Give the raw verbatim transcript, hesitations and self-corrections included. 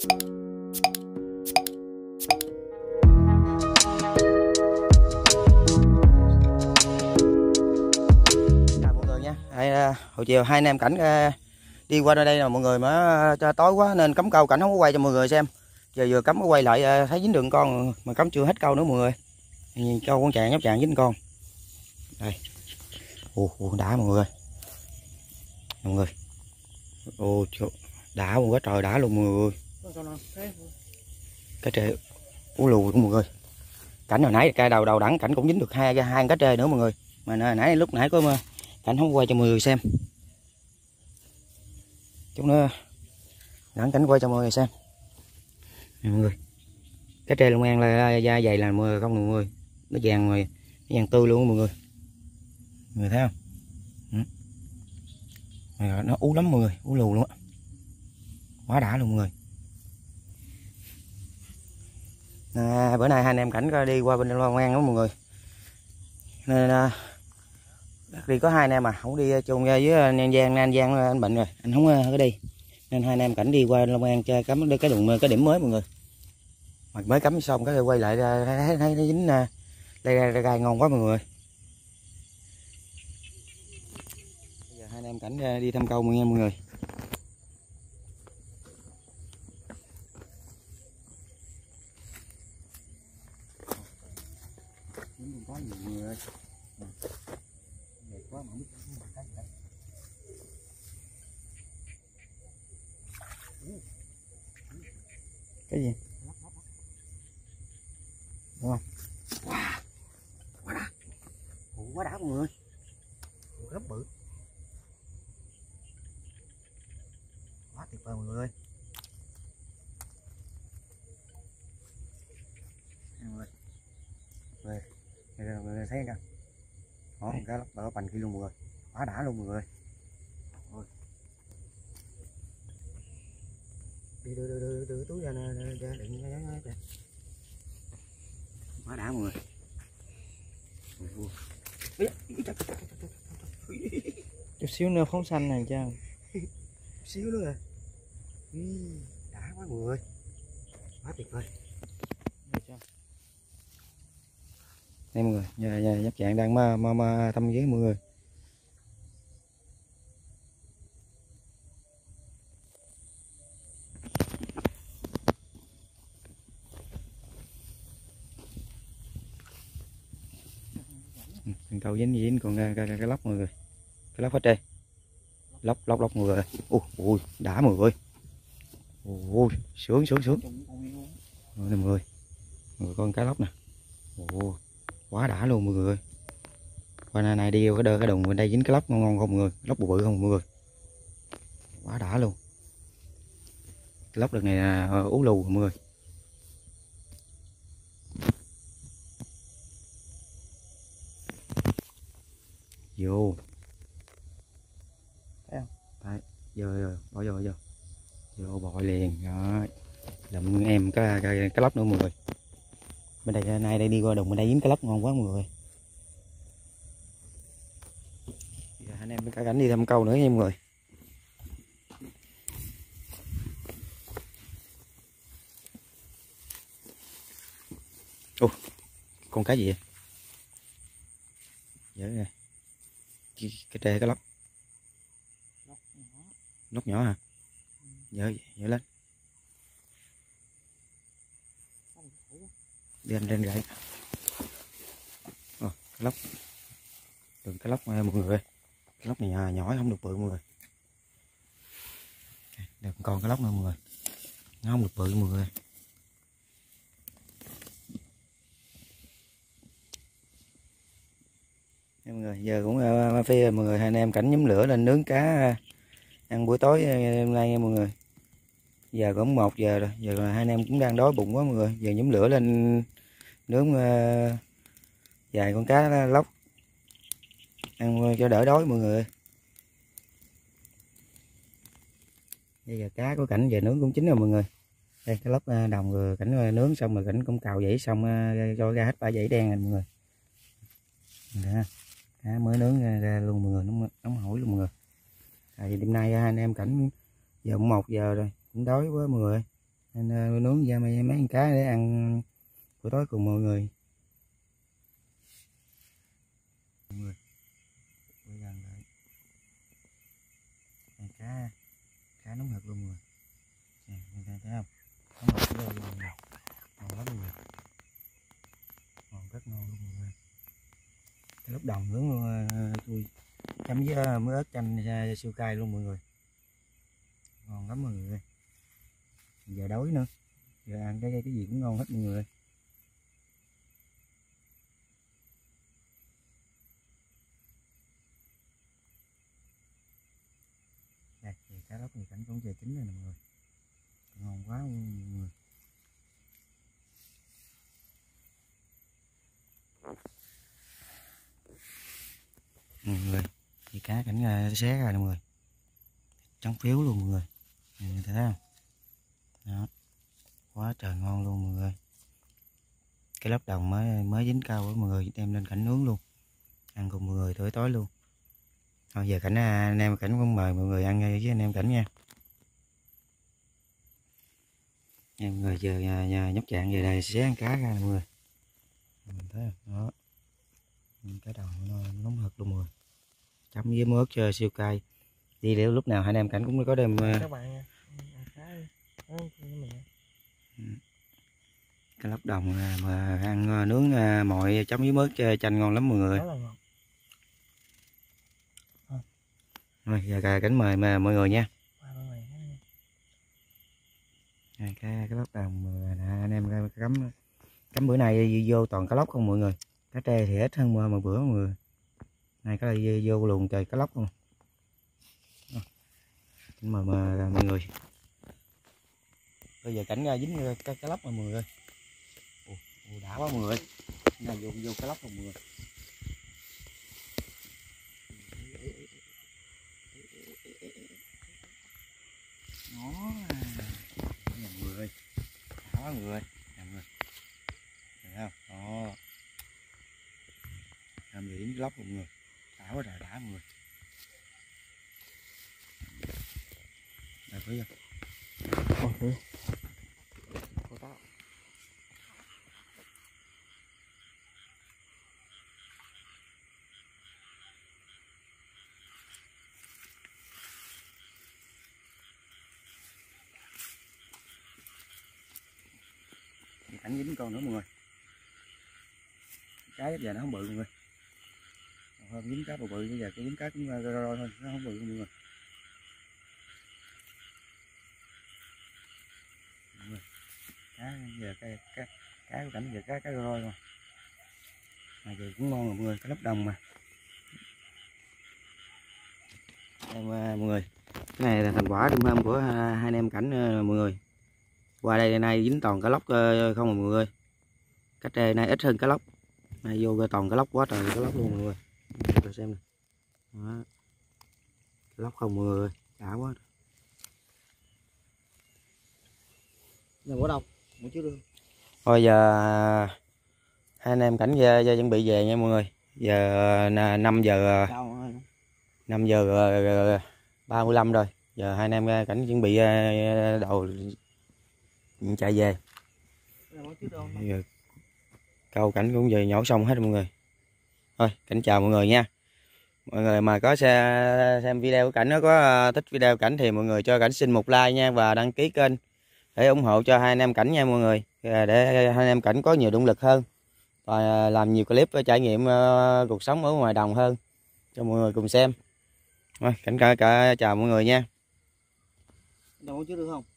Chào mọi người nha. Đây, hồi chiều hai anh em Cảnh uh, đi qua đây là mọi người mà uh, tối quá nên cắm câu Cảnh không có quay cho mọi người xem. Giờ vừa cắm quay lại uh, thấy dính đường con mà cắm chưa hết câu nữa mọi người. Nhìn câu con chàng nhóc chàng dính con. Đây. Ồ, ồ đã mọi người. Mọi người. Ồ đã luôn quá trời đã luôn mọi người. Cá trê ú lù của mọi người. Cảnh hồi nãy cái đầu đầu đẳng Cảnh cũng dính được hai hai cá trê nữa mọi người. Mà nãy lúc nãy có mà Cảnh không quay cho mọi người xem. Chút nữa đẳng Cảnh quay cho mọi người xem. Nè mọi người. Cá trê Long An là da dày là mọi người không mọi người. Nó vàng rồi, nó vàng tươi luôn mọi người. Mọi người thấy không? Ừ. Nó ú lắm mọi người, ú lù luôn á. Quá đã luôn mọi người. À, bữa nay hai anh em Cảnh đi qua bên Long An đó mọi người. Nên à, đi có hai anh em mà không đi chung với An Giang, An Giang anh bệnh rồi, anh không có đi. Nên hai anh em Cảnh đi qua Long An chơi cắm cái đụng cái điểm mới mọi người. Mà mới cắm xong cái quay lại thấy thấy nó dính đây ra gai ngon quá mọi người. Bây giờ hai anh em Cảnh đi thăm câu nha mọi người. Có nhiều người ơi. Đẹp quá mà không biết cái gì đây. Cái gì? Đúng không? Wow. Quá đã. Ủa, quá đã mọi người. Rất bự. Quá tuyệt vời mọi người ơi. Mọi người. Đây là mọi người thấy không? Đó, cái lóc đỏ bành kia luôn mọi người. Quá đã luôn mọi người. Ôi. Đi đưa đưa đưa đưa túi ra nè, ra đừng ra kìa. Quá đã mọi người. Chút xíu nữa phóng xanh này cha. Xíu nữa rồi. Đã quá mọi người. Quá tuyệt vời. Đây mọi người, giờ, giờ nhóc chạng đang ma, ma, ma thăm ghế mọi người. Thằng cầu dính dính còn cái, cái, cái lóc mọi người. Cái lóc hết trơn. Lóc lóc lóc mọi người. Ui ui đã mọi người. Ui sướng sướng sướng. Rồi nè mọi người. Mọi người con cái lóc nè. Ui quá đã luôn mọi người ơi. Qua này, này đi vô cái đơ cái đồng bên đây dính cái lóc ngon ngon không mọi người, lóc bự bự không mọi người. Quá đã luôn. Cái lóc đợt này là ú lù mọi người. Vô. Thấy không? Đấy, vô vô, bỏ vô vô. Vô bội liền rồi. Lụm em cái cái cái lóc nữa mọi người. Bên đây nay đây đi qua đồng bên đây dính cái lóc ngon quá mọi người. Giờ anh em cả Cảnh đi thăm câu nữa nha mọi người. Ồ, con cá gì vậy? Dở nè. Cái, cái trê cái lóc. Lóc nhỏ hả? Dở dở lên. Đi anh lên gậy. Ồ, cái lóc. Đừng cái lóc mọi người. Cái lóc này nhỏ, nhỏ không được bự mọi người. Đừng còn cái lóc nữa mọi người. Nó không được bự mọi người. Mọi người giờ cũng uh, phê mọi người, hai anh em Cảnh nhóm lửa lên nướng cá uh, ăn buổi tối hôm nay nha mọi người. Giờ cũng một giờ rồi, giờ hai anh em cũng đang đói bụng quá mọi người. Giờ nhóm lửa lên nướng uh, vài con cá lóc ăn cho đỡ đói mọi người. Bây giờ cá của Cảnh về nướng cũng chín rồi mọi người. Đây cái lóc uh, đồng rồi Cảnh uh, nướng xong rồi Cảnh cũng cào dãy xong uh, cho ra hết ba dãy đen này mọi người. Đó. Cá mới nướng ra, ra luôn mọi người, nóng, nóng hổi luôn mọi người. À, đêm nay hai anh em Cảnh giờ cũng một giờ rồi, cũng đói quá mọi người. Nên uh, nướng ra mấy mấy con cá để ăn buổi tối cùng mọi người. Mọi người bây giờ lại này cá cá nóng hực luôn rồi. Nè, người ta thấy không? Nóng hực luôn luôn nè. Ngon lắm luôn rồi. Ngon rất ngon luôn mọi người. Cái lúc đồng nướng luôn tôi chấm với muối ớt chanh ra siêu cay luôn mọi người. Ngon lắm mọi người. Giờ đói nữa. Giờ ăn cái cái gì cũng ngon hết mọi người. Đây, thì cá lóc thì cảnh cũng giờ chín rồi nè mọi người. Ngon quá luôn mọi người. Mọi người, thì cá cảnh xé ra nè mọi người. Trắng phiếu luôn mọi người. Mọi người thấy không? Đó. Quá trời ngon luôn mọi người. Cái lóc đồng mới mới dính cao với mọi người, đem lên cảnh nướng luôn. Ăn cùng mọi người tối tối luôn. Thôi giờ cảnh anh em cảnh cũng mời mọi người ăn với anh em cảnh nha. Em người giờ nhà, nhà nhóc trạng về đây xé ăn cá ra nè mọi người. Mình thấy không? Đó. Cái đầu nó nóng hực luôn rồi. Chấm với muối ớt siêu cay. Đi để lúc nào hai anh em cảnh cũng có đem Các bạn nha. cái lóc đồng mà ăn nướng mọi chấm với mớt chanh ngon lắm mọi người. Rồi giờ cảnh mời mà mọi người nha. Cái cái lóc đồng anh em cắm cắm bữa nay vô toàn cá lóc không mọi người. Cá trê thì ít hơn mà, mà bữa mọi người. Này cái này vô luồng trời cá lóc luôn. Mời mà mọi người. Bây giờ cảnh ra dính cá, cá lóc rồi mọi người. Ồ, ồ, đã quá mọi người. Này vô vô cá lóc rồi mọi người. Đó. Nè mọi người ơi. Đã quá mọi người. Nè mọi người. Thấy không? Đó. Làm gì dính cá lóc rồi mọi người. Đã quá trời đã mọi người. Đây thấy không? Ôi thế. Cảnh dính con nữa mọi người. Cá giờ nó không bự mọi người. Hôm dính cá bự bự bây giờ cái dính cá cũng roi roi thôi, nó không bự mọi người. Mọi người. Cá giờ cái cá cá của cảnh giờ cá cá roi rồi. Mà giờ cũng ngon rồi mọi người, cái lóc đồng mà. Đây mọi người. Cái này là thành quả đêm hôm của hai anh em cảnh mọi người. Qua đây nay dính toàn cá lóc không à mọi người. Cá trê nay ít hơn cá lóc. Nay vô toàn cá lóc quá trời cá lóc luôn mọi người. Để xem nè. Đó. Cá lóc không mọi người, đã quá. Này có đâu? Một chứ được. Thôi giờ hai anh em cảnh giờ, giờ chuẩn bị về nha mọi người. Giờ năm giờ năm giờ ba mươi lăm rồi. Giờ hai anh em cảnh chuẩn bị đồ chạy về. Giờ câu cảnh cũng về nhổ xong hết rồi mọi người. Thôi cảnh chào mọi người nha. Mọi người mà có xe, xem video của cảnh nó có thích video cảnh thì mọi người cho cảnh xin một like nha và đăng ký kênh để ủng hộ cho hai anh em cảnh nha mọi người, để hai anh em cảnh có nhiều động lực hơn và làm nhiều clip trải nghiệm cuộc sống ở ngoài đồng hơn cho mọi người cùng xem. Thôi cảnh cả, cả chào mọi người nha. Đâu chứ được không?